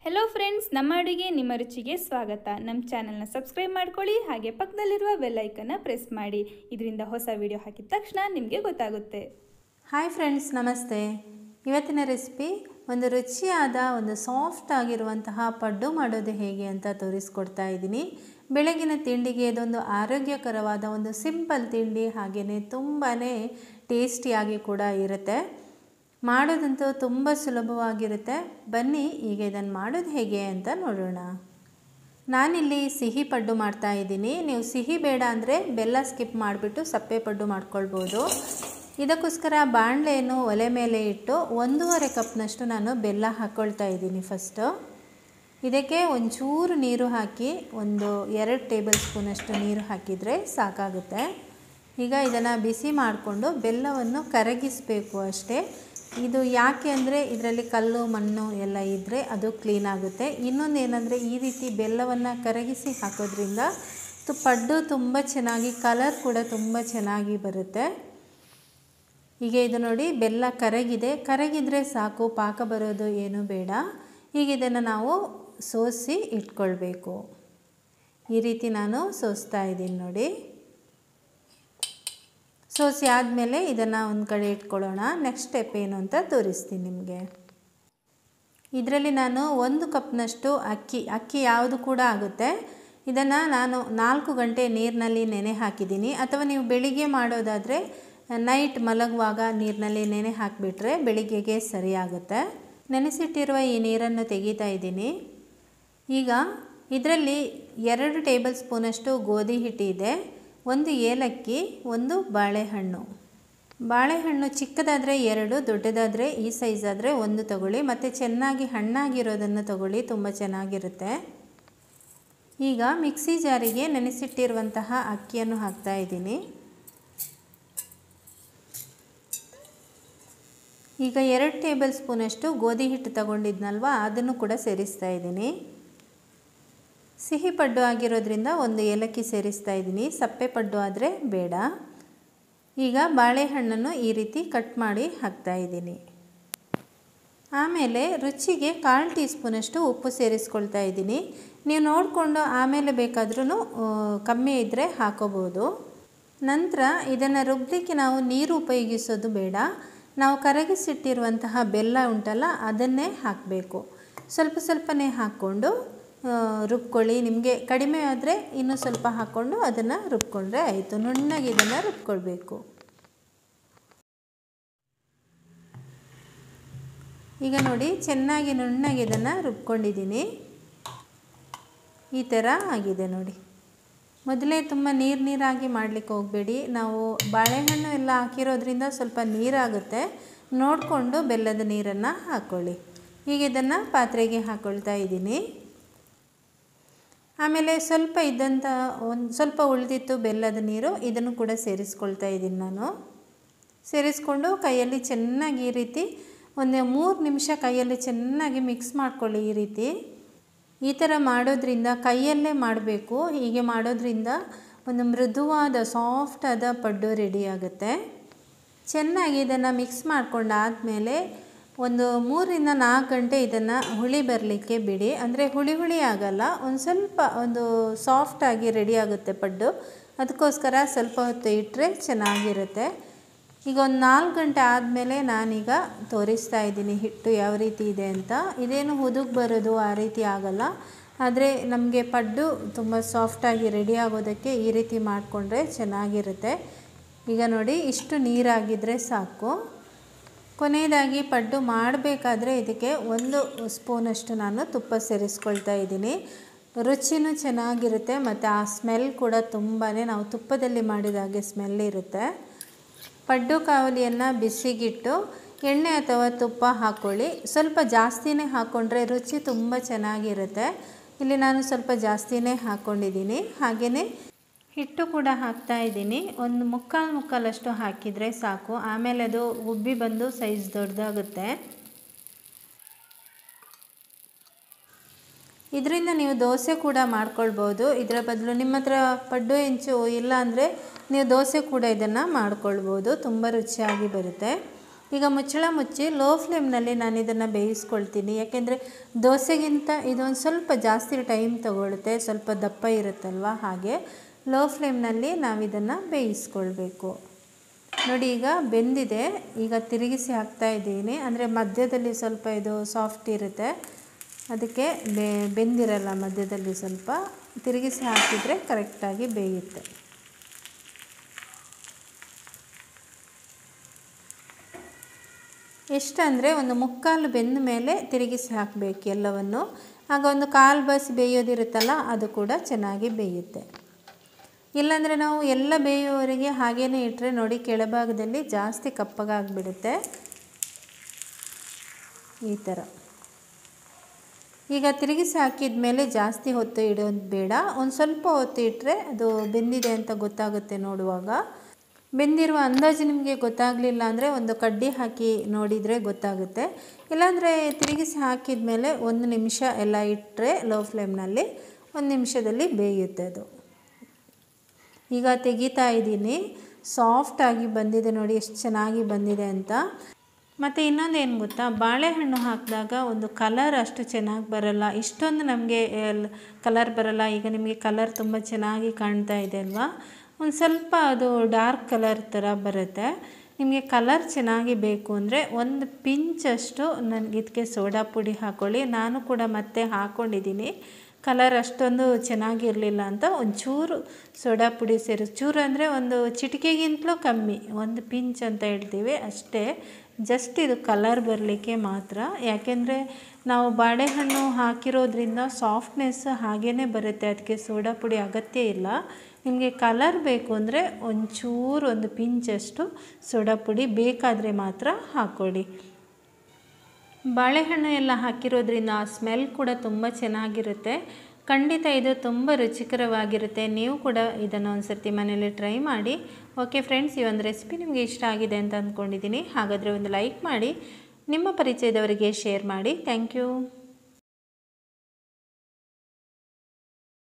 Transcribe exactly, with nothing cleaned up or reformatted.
Hello friends नम्मा अडुगे निम्म रुचिगे स्वागत। नम्म channel ನ ಸಬ್ಸ್ಕ್ರೈಬ್ ಮಾಡ್ಕೊಳ್ಳಿ ಹಾಗೆ ಪಕ್ಕದಲ್ಲಿರುವ ಬೆಲ್ ಐಕಾನ್ ನ ಪ್ರೆಸ್ ಮಾಡಿ। ಇದರಿಂದ ಹೊಸ ವಿಡಿಯೋ ಹಾಕಿದ ತಕ್ಷಣ ನಿಮಗೆ ಗೊತ್ತಾಗುತ್ತೆ। ಹಾಯ್ ಫ್ರೆಂಡ್ಸ್ ನಮಸ್ತೆ। ಇವತ್ತಿನ ರೆಸಿಪಿ ಒಂದು ರುಚಿಯಾದ ಒಂದು ಸಾಫ್ಟ್ ಆಗಿರುವಂತಹ ಪಡ್ಡು ಮಾಡೋದು ಹೇಗೆ ಅಂತ ತೋರಿಸ್ಕೊಡ್ತಾ ಇದ್ದೀನಿ। ಬೆಳಗಿನ ತಿಂಡಿಗೆ ಇದೊಂದು ಆರೋಗ್ಯಕರವಾದ ಒಂದು ಸಿಂಪಲ್ ತಿಂಡಿ, ಹಾಗೇನೇ ತುಂಬಾನೇ ಟೇಸ್ಟಿಯಾಗಿ ಕೂಡ ಇರುತ್ತೆ। ಮಾಡೋದಂತೂ ತುಂಬ ಸುಲಭವಾಗಿರುತ್ತೆ। ಬನ್ನಿ ಈಗ ಇದನ್ನು ಮಾಡೋದು ಹೇಗೆ ಅಂತ ನೋಡೋಣ। ನಾನಿಲ್ಲಿ ಸಿಹಿ ಪಡ್ಡು ಮಾಡ್ತಾ ಇದ್ದೀನಿ। ನೀವು ಸಿಹಿ ಬೇಡ ಅಂದರೆ ಬೆಲ್ಲ ಸ್ಕಿಪ್ ಮಾಡಿಬಿಟ್ಟು ಸಪ್ಪೆ ಪಡ್ಡು ಮಾಡ್ಕೊಳ್ಬೋದು। ಇದಕ್ಕೋಸ್ಕರ ಬಾಣಲೆಯನ್ನು ಒಲೆ ಮೇಲೆ ಇಟ್ಟು ಒಂದೂವರೆ ಕಪ್ನಷ್ಟು ನಾನು ಬೆಲ್ಲ ಹಾಕ್ಕೊಳ್ತಾ ಇದ್ದೀನಿ। ಫಸ್ಟು ಇದಕ್ಕೆ ಒಂಚೂರು ನೀರು ಹಾಕಿ ಒಂದು ಎರಡು ಟೇಬಲ್ ಸ್ಪೂನಷ್ಟು ನೀರು ಹಾಕಿದರೆ ಸಾಕಾಗುತ್ತೆ। ಈಗ ಇದನ್ನು ಬಿಸಿ ಮಾಡಿಕೊಂಡು ಬೆಲ್ಲವನ್ನು ಕರಗಿಸಬೇಕು ಅಷ್ಟೇ। ಇದು ಯಾಕೆ ಅಂದರೆ ಇದರಲ್ಲಿ ಕಲ್ಲು ಮಣ್ಣು ಎಲ್ಲ ಇದ್ದರೆ ಅದು ಕ್ಲೀನ್ ಆಗುತ್ತೆ। ಇನ್ನೊಂದು ಏನಂದರೆ ಈ ರೀತಿ ಬೆಲ್ಲವನ್ನು ಕರಗಿಸಿ ಹಾಕೋದ್ರಿಂದ ಪಡ್ಡು ತುಂಬ ಚೆನ್ನಾಗಿ ಕಲರ್ ಕೂಡ ತುಂಬ ಚೆನ್ನಾಗಿ ಬರುತ್ತೆ। ಈಗ ಇದು ನೋಡಿ ಬೆಲ್ಲ ಕರಗಿದೆ, ಕರಗಿದರೆ ಸಾಕು, ಪಾಕ ಬರೋದು ಏನೂ ಬೇಡ। ಈಗ ಇದನ್ನು ನಾವು ಸೋಸಿ ಇಟ್ಕೊಳ್ಬೇಕು। ಈ ರೀತಿ ನಾನು ಸೋಸ್ತಾ ಇದ್ದೀನಿ ನೋಡಿ। ಸೋಸಿ ಆದಮೇಲೆ ಇದನ್ನು ಒಂದು ಕಡೆ ಇಟ್ಕೊಳ್ಳೋಣ। ನೆಕ್ಸ್ಟ್ ಸ್ಟೆಪ್ ಏನು ಅಂತ ತೋರಿಸ್ತೀನಿ ನಿಮಗೆ। ಇದರಲ್ಲಿ ನಾನು ಒಂದು ಕಪ್ನಷ್ಟು ಅಕ್ಕಿ ಅಕ್ಕಿ ಯಾವುದು ಕೂಡ ಆಗುತ್ತೆ, ಇದನ್ನು ನಾನು ನಾಲ್ಕು ಗಂಟೆ ನೀರಿನಲ್ಲಿ ನೆನೆ ಹಾಕಿದ್ದೀನಿ। ಅಥವಾ ನೀವು ಬೆಳಿಗ್ಗೆ ಮಾಡೋದಾದರೆ ನೈಟ್ ಮಲಗುವಾಗ ನೀರಿನಲ್ಲಿ ನೆನೆ ಹಾಕಿಬಿಟ್ರೆ ಬೆಳಿಗ್ಗೆಗೆ ಸರಿಯಾಗುತ್ತೆ। ನೆನೆಸಿಟ್ಟಿರುವ ಈ ನೀರನ್ನು ತೆಗಿತಾ ಇದ್ದೀನಿ। ಈಗ ಇದರಲ್ಲಿ ಎರಡು ಟೇಬಲ್ ಸ್ಪೂನಷ್ಟು ಗೋಧಿ ಹಿಟ್ಟಿದೆ, ಒಂದು ಏಲಕ್ಕಿ, ಒಂದು ಬಾಳೆಹಣ್ಣು। ಬಾಳೆಹಣ್ಣು ಚಿಕ್ಕದಾದರೆ ಎರಡು, ದೊಡ್ಡದಾದರೆ ಈ ಸೈಜ್ ಆದರೆ ಒಂದು ತಗೊಳ್ಳಿ, ಮತ್ತು ಚೆನ್ನಾಗಿ ಹಣ್ಣಾಗಿರೋದನ್ನು ತಗೊಳ್ಳಿ, ತುಂಬ ಚೆನ್ನಾಗಿರುತ್ತೆ। ಈಗ ಮಿಕ್ಸಿ ಜಾರಿಗೆ ನೆನೆಸಿಟ್ಟಿರುವಂತಹ ಅಕ್ಕಿಯನ್ನು ಹಾಕ್ತಾ ಇದ್ದೀನಿ। ಈಗ ಎರಡು ಟೇಬಲ್ ಸ್ಪೂನಷ್ಟು ಗೋಧಿ ಹಿಟ್ಟು ತಗೊಂಡಿದ್ನಲ್ವ ಅದನ್ನು ಕೂಡ ಸೇರಿಸ್ತಾ ಇದ್ದೀನಿ। ಸಿಹಿ ಪಡ್ಡು ಆಗಿರೋದ್ರಿಂದ ಒಂದು ಏಲಕ್ಕಿ ಸೇರಿಸ್ತಾ ಇದ್ದೀನಿ, ಸಪ್ಪೆ ಪಡ್ಡು ಆದರೆ ಬೇಡ। ಈಗ ಬಾಳೆಹಣ್ಣನ್ನು ಈ ರೀತಿ ಕಟ್ ಮಾಡಿ ಹಾಕ್ತಾ ಇದ್ದೀನಿ। ಆಮೇಲೆ ರುಚಿಗೆ ಕಾಲು ಟೀ ಸ್ಪೂನಷ್ಟು ಉಪ್ಪು ಸೇರಿಸ್ಕೊಳ್ತಾ ಇದ್ದೀನಿ। ನೀವು ನೋಡಿಕೊಂಡು ಆಮೇಲೆ ಬೇಕಾದ್ರೂ ಕಮ್ಮಿ ಇದ್ದರೆ ಹಾಕೋಬೋದು। ನಂತರ ಇದನ್ನು ರುಬ್ಬಲಿಕ್ಕೆ ನಾವು ನೀರು ಉಪಯೋಗಿಸೋದು ಬೇಡ, ನಾವು ಕರಗಿಸಿಟ್ಟಿರುವಂತಹ ಬೆಲ್ಲ ಉಂಟಲ್ಲ ಅದನ್ನೇ ಹಾಕಬೇಕು। ಸ್ವಲ್ಪ ಸ್ವಲ್ಪನೇ ಹಾಕ್ಕೊಂಡು ರುಬ್ಕೊಳ್ಳಿ। ನಿಮಗೆ ಕಡಿಮೆ ಆದರೆ ಇನ್ನೂ ಸ್ವಲ್ಪ ಹಾಕ್ಕೊಂಡು ಅದನ್ನು ರುಬ್ಕೊಂಡ್ರೆ ಆಯಿತು। ನುಣ್ಣಗೆ ಇದನ್ನು ರುಬ್ಕೊಳ್ಬೇಕು। ಈಗ ನೋಡಿ ಚೆನ್ನಾಗಿ ನುಣ್ಣಗೆ ಇದನ್ನು ರುಬ್ಕೊಂಡಿದ್ದೀನಿ, ಈ ಥರ ಆಗಿದೆ ನೋಡಿ। ಮೊದಲೇ ತುಂಬ ನೀರು ನೀರಾಗಿ ಮಾಡಲಿಕ್ಕೆ ಹೋಗಬೇಡಿ, ನಾವು ಬಾಳೆಹಣ್ಣು ಎಲ್ಲ ಹಾಕಿರೋದ್ರಿಂದ ಸ್ವಲ್ಪ ನೀರಾಗುತ್ತೆ, ನೋಡಿಕೊಂಡು ಬೆಲ್ಲದ ನೀರನ್ನು ಹಾಕ್ಕೊಳ್ಳಿ। ಈಗ ಇದನ್ನು ಪಾತ್ರೆಗೆ ಹಾಕ್ಕೊಳ್ತಾ ಇದ್ದೀನಿ। ಆಮೇಲೆ ಸ್ವಲ್ಪ ಇದ್ದಂಥ ಒಂದು ಸ್ವಲ್ಪ ಉಳಿದಿತ್ತು ಬೆಲ್ಲದ ನೀರು, ಇದನ್ನು ಕೂಡ ಸೇರಿಸ್ಕೊಳ್ತಾ ಇದ್ದೀನಿ ನಾನು। ಸೇರಿಸ್ಕೊಂಡು ಕೈಯಲ್ಲಿ ಚೆನ್ನಾಗಿ ಈ ರೀತಿ ಒಂದು ಮೂರು ನಿಮಿಷ ಕೈಯಲ್ಲಿ ಚೆನ್ನಾಗಿ ಮಿಕ್ಸ್ ಮಾಡ್ಕೊಳ್ಳಿ। ಈ ರೀತಿ ಈ ಥರ ಮಾಡೋದ್ರಿಂದ ಕೈಯಲ್ಲೇ ಮಾಡಬೇಕು, ಹೀಗೆ ಮಾಡೋದ್ರಿಂದ ಒಂದು ಮೃದುವಾದ ಸಾಫ್ಟಾದ ಪಡ್ಡು ರೆಡಿ ಆಗುತ್ತೆ। ಚೆನ್ನಾಗಿ ಇದನ್ನು ಮಿಕ್ಸ್ ಮಾಡ್ಕೊಂಡಾದಮೇಲೆ ಒಂದು ಮೂರರಿಂದ ನಾಲ್ಕು ಗಂಟೆ ಇದನ್ನು ಹುಳಿ ಬರಲಿಕ್ಕೆ ಬಿಡಿ, ಅಂದರೆ ಹುಳಿ ಹುಳಿ ಆಗಲ್ಲ, ಒಂದು ಸ್ವಲ್ಪ ಒಂದು ಸಾಫ್ಟಾಗಿ ರೆಡಿ ಆಗುತ್ತೆ ಪಡ್ಡು, ಅದಕ್ಕೋಸ್ಕರ ಸ್ವಲ್ಪ ಹೊತ್ತು ಇಟ್ಟರೆ ಚೆನ್ನಾಗಿರುತ್ತೆ। ಈಗ ಒಂದು ನಾಲ್ಕು ಗಂಟೆ ಆದಮೇಲೆ ನಾನೀಗ ತೋರಿಸ್ತಾ ಇದ್ದೀನಿ ಹಿಟ್ಟು ಯಾವ ರೀತಿ ಇದೆ ಅಂತ। ಇದೇನು ಹುದುಗ್ ಬರೋದು ಆ ರೀತಿ ಆಗಲ್ಲ, ಆದರೆ ನಮಗೆ ಪಡ್ಡು ತುಂಬ ಸಾಫ್ಟಾಗಿ ರೆಡಿ ಆಗೋದಕ್ಕೆ ಈ ರೀತಿ ಮಾಡಿಕೊಂಡ್ರೆ ಚೆನ್ನಾಗಿರುತ್ತೆ। ಈಗ ನೋಡಿ ಇಷ್ಟು ನೀರಾಗಿದ್ದರೆ ಸಾಕು। ಕೊನೆಯದಾಗಿ ಪಡ್ಡು ಮಾಡಬೇಕಾದ್ರೆ ಇದಕ್ಕೆ ಒಂದು ಸ್ಪೂನಷ್ಟು ನಾನು ತುಪ್ಪ ಸೇರಿಸ್ಕೊಳ್ತಾ ಇದ್ದೀನಿ, ರುಚಿನೂ ಚೆನ್ನಾಗಿರುತ್ತೆ ಮತ್ತು ಆ ಸ್ಮೆಲ್ ಕೂಡ ತುಂಬಾ ನಾವು ತುಪ್ಪದಲ್ಲಿ ಮಾಡಿದಾಗೆ ಸ್ಮೆಲ್ ಇರುತ್ತೆ। ಪಡ್ಡು ಕಾವಲಿಯನ್ನು ಬಿಸಿಗಿಟ್ಟು ಎಣ್ಣೆ ಅಥವಾ ತುಪ್ಪ ಹಾಕ್ಕೊಳ್ಳಿ, ಸ್ವಲ್ಪ ಜಾಸ್ತಿನೇ ಹಾಕ್ಕೊಂಡ್ರೆ ರುಚಿ ತುಂಬ ಚೆನ್ನಾಗಿರುತ್ತೆ। ಇಲ್ಲಿ ನಾನು ಸ್ವಲ್ಪ ಜಾಸ್ತಿನೇ ಹಾಕ್ಕೊಂಡಿದ್ದೀನಿ। ಹಾಗೆಯೇ ಹಿಟ್ಟು ಕೂಡ ಹಾಕ್ತಾ ಇದ್ದೀನಿ, ಒಂದು ಮುಕ್ಕಾಲು ಮುಕ್ಕಾಲಷ್ಟು ಹಾಕಿದರೆ ಸಾಕು, ಆಮೇಲೆ ಅದು ಉಬ್ಬಿ ಬಂದು ಸೈಜ್ ದೊಡ್ಡದಾಗುತ್ತೆ। ಇದರಿಂದ ನೀವು ದೋಸೆ ಕೂಡ ಮಾಡ್ಕೊಳ್ಬೋದು, ಇದರ ಬದಲು ನಿಮ್ಮ ಹತ್ರ ಪಡ್ಡು ಹೆಂಚು ಇಲ್ಲ ಅಂದರೆ ನೀವು ದೋಸೆ ಕೂಡ ಇದನ್ನು ಮಾಡ್ಕೊಳ್ಬೋದು, ತುಂಬ ರುಚಿಯಾಗಿ ಬರುತ್ತೆ। ಈಗ ಮುಚ್ಚಳ ಮುಚ್ಚಿ ಲೋ ಫ್ಲೇಮ್ನಲ್ಲಿ ನಾನು ಇದನ್ನು ಬೇಯಿಸ್ಕೊಳ್ತೀನಿ. ಯಾಕೆಂದರೆ ದೋಸೆಗಿಂತ ಇದೊಂದು ಸ್ವಲ್ಪ ಜಾಸ್ತಿ ಟೈಮ್ ತಗೊಳುತ್ತೆ, ಸ್ವಲ್ಪ ದಪ್ಪ ಇರುತ್ತಲ್ವ, ಹಾಗೆ ಲೋ ಫ್ಲೇಮ್ನಲ್ಲಿ ನಾವು ಇದನ್ನು ಬೇಯಿಸ್ಕೊಳ್ಬೇಕು. ನೋಡಿ ಈಗ ಬೆಂದಿದೆ. ಈಗ ತಿರುಗಿಸಿ ಹಾಕ್ತಾ ಇದ್ದೀನಿ. ಅಂದರೆ ಮಧ್ಯದಲ್ಲಿ ಸ್ವಲ್ಪ ಇದು ಸಾಫ್ಟ್ ಇರುತ್ತೆ, ಅದಕ್ಕೆ ಬೆ ಬೆಂದಿರಲ್ಲ ಮಧ್ಯದಲ್ಲಿ. ಸ್ವಲ್ಪ ತಿರುಗಿಸಿ ಹಾಕಿದರೆ ಕರೆಕ್ಟಾಗಿ ಬೇಯುತ್ತೆ. ಎಷ್ಟಂದರೆ ಒಂದು ಮುಕ್ಕಾಲು ಬೆಂದ ಮೇಲೆ ತಿರುಗಿಸಿ ಹಾಕಬೇಕು ಎಲ್ಲವನ್ನು. ಆಗ ಒಂದು ಕಾಲು ಬಸ್ ಬೇಯೋದಿರುತ್ತಲ್ಲ, ಅದು ಕೂಡ ಚೆನ್ನಾಗಿ ಬೇಯುತ್ತೆ. ಇಲ್ಲಾಂದರೆ ನಾವು ಎಲ್ಲ ಬೇಯುವವರೆಗೆ ಹಾಗೇ ಇಟ್ಟರೆ ನೋಡಿ ಕೆಳಭಾಗದಲ್ಲಿ ಜಾಸ್ತಿ ಕಪ್ಪಗಾಗಿಬಿಡುತ್ತೆ ಈ ಥರ. ಈಗ ತಿರುಗಿಸಿ ಹಾಕಿದ ಮೇಲೆ ಜಾಸ್ತಿ ಹೊತ್ತು ಇಡೋದು ಬೇಡ, ಒಂದು ಸ್ವಲ್ಪ ಹೊತ್ತು ಇಟ್ಟರೆ ಅದು ಬೆಂದಿದೆ ಅಂತ ಗೊತ್ತಾಗುತ್ತೆ. ನೋಡುವಾಗ ಬೆಂದಿರುವ ಅಂದಾಜು ನಿಮಗೆ ಗೊತ್ತಾಗಲಿಲ್ಲ ಅಂದರೆ ಒಂದು ಕಡ್ಡಿ ಹಾಕಿ ನೋಡಿದರೆ ಗೊತ್ತಾಗುತ್ತೆ. ಇಲ್ಲಾಂದರೆ ತಿರುಗಿಸಿ ಹಾಕಿದ ಮೇಲೆ ಒಂದು ನಿಮಿಷ ಎಲ್ಲ ಇಟ್ಟರೆ ಲೋ ಫ್ಲೇಮ್ನಲ್ಲಿ ಒಂದು ನಿಮಿಷದಲ್ಲಿ ಬೇಯುತ್ತೆ ಅದು. ಈಗ ತೆಗಿತಾ ಇದ್ದೀನಿ. ಸಾಫ್ಟಾಗಿ ಬಂದಿದೆ ನೋಡಿ, ಎಷ್ಟು ಚೆನ್ನಾಗಿ ಬಂದಿದೆ ಅಂತ. ಮತ್ತು ಇನ್ನೊಂದು ಏನು ಗೊತ್ತಾ, ಬಾಳೆಹಣ್ಣು ಹಾಕಿದಾಗ ಒಂದು ಕಲರ್ ಅಷ್ಟು ಚೆನ್ನಾಗಿ ಬರಲ್ಲ, ಇಷ್ಟೊಂದು ನಮಗೆ ಕಲರ್ ಬರಲ್ಲ. ಈಗ ನಿಮಗೆ ಕಲರ್ ತುಂಬ ಚೆನ್ನಾಗಿ ಕಾಣ್ತಾ ಇದೆ ಅಲ್ವಾ, ಒಂದು ಸ್ವಲ್ಪ ಅದು ಡಾರ್ಕ್ ಕಲರ್ ಥರ ಬರುತ್ತೆ. ನಿಮಗೆ ಕಲರ್ ಚೆನ್ನಾಗಿ ಬೇಕು ಅಂದರೆ ಒಂದು ಪಿಂಚಷ್ಟು ನನಗೆ ಇದಕ್ಕೆ ಸೋಡಾ ಪುಡಿ ಹಾಕ್ಕೊಳ್ಳಿ. ನಾನು ಕೂಡ ಮತ್ತೆ ಹಾಕ್ಕೊಂಡಿದ್ದೀನಿ. ಕಲರ್ ಅಷ್ಟೊಂದು ಚೆನ್ನಾಗಿರಲಿಲ್ಲ ಅಂತ ಒಂಚೂರು ಸೋಡಾ ಪುಡಿ ಸೇರಿ, ಚೂರು ಅಂದರೆ ಒಂದು ಚಿಟಿಕೆಗಿಂತಲೂ ಕಮ್ಮಿ, ಒಂದು ಪಿಂಚ್ ಅಂತ ಹೇಳ್ತೀವಿ ಅಷ್ಟೇ. ಜಸ್ಟ್ ಇದು ಕಲರ್ ಬರಲಿಕ್ಕೆ ಮಾತ್ರ. ಯಾಕೆಂದರೆ ನಾವು ಬಾಳೆಹಣ್ಣು ಹಾಕಿರೋದ್ರಿಂದ ಸಾಫ್ಟ್ನೆಸ್ ಹಾಗೇ ಬರುತ್ತೆ, ಅದಕ್ಕೆ ಸೋಡಾ ಪುಡಿ ಅಗತ್ಯ ಇಲ್ಲ. ನಿಮಗೆ ಕಲರ್ ಬೇಕು ಅಂದರೆ ಒಂಚೂರು ಒಂದು ಪಿಂಚಷ್ಟು ಸೋಡಾ ಪುಡಿ ಬೇಕಾದರೆ ಮಾತ್ರ ಹಾಕ್ಕೊಳ್ಳಿ. ಬಾಳೆಹಣ್ಣು ಎಲ್ಲ ಹಾಕಿರೋದ್ರಿಂದ ಆ ಸ್ಮೆಲ್ ಕೂಡ ತುಂಬ ಚೆನ್ನಾಗಿರುತ್ತೆ. ಖಂಡಿತ ಇದು ತುಂಬ ರುಚಿಕರವಾಗಿರುತ್ತೆ. ನೀವು ಕೂಡ ಇದನ್ನು ಒಂದು ಸರ್ತಿ ಮನೆಯಲ್ಲಿ ಟ್ರೈ ಮಾಡಿ. ಓಕೆ ಫ್ರೆಂಡ್ಸ್, ಈ ಒಂದು ರೆಸಿಪಿ ನಿಮಗೆ ಇಷ್ಟ ಆಗಿದೆ ಅಂತ ಅಂದ್ಕೊಂಡಿದ್ದೀನಿ. ಹಾಗಾದರೆ ಒಂದು ಲೈಕ್ ಮಾಡಿ, ನಿಮ್ಮ ಪರಿಚಯದವರಿಗೆ ಶೇರ್ ಮಾಡಿ. Thank you.